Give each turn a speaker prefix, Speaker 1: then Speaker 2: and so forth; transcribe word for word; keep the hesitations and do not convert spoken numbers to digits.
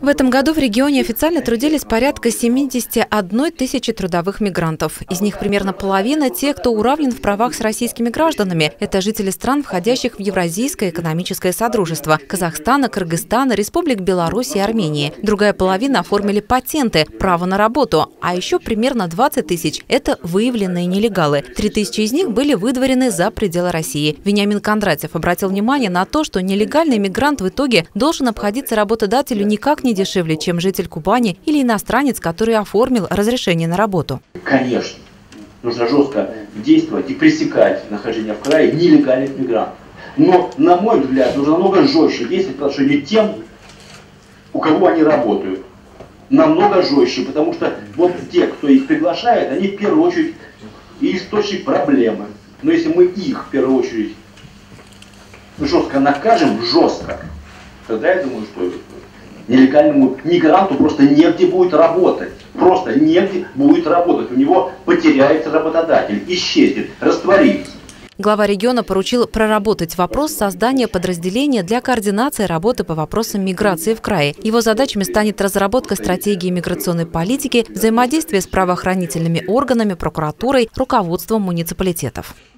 Speaker 1: В этом году в регионе официально трудились порядка семидесяти одной тысячи трудовых мигрантов. Из них примерно половина – те, кто уравнен в правах с российскими гражданами. Это жители стран, входящих в Евразийское экономическое содружество – Казахстана, Кыргызстана, Республик Беларусь и Армении. Другая половина оформили патенты, право на работу. А еще примерно двадцать тысяч – это выявленные нелегалы. три тысячи из них были выдворены за пределы России. Вениамин Кондратьев обратил внимание на то, что нелегальный мигрант в итоге должен обходиться работодателю никак не дешевле, чем житель Кубани или иностранец, который оформил разрешение на работу.
Speaker 2: Конечно, нужно жестко действовать и пресекать нахождение в крае нелегальных мигрантов. Но, на мой взгляд, нужно намного жестче действовать по отношению к тем, у кого они работают. Намного жестче, потому что вот те, кто их приглашает, они в первую очередь и источник проблемы. Но если мы их в первую очередь жестко накажем, жестко, тогда я думаю, что нелегальному мигранту просто негде будет работать. Просто негде будет работать. У него потеряется работодатель, исчезнет, растворится.
Speaker 1: Глава региона поручил проработать вопрос создания подразделения для координации работы по вопросам миграции в крае. Его задачами станет разработка стратегии миграционной политики, взаимодействие с правоохранительными органами, прокуратурой, руководством муниципалитетов.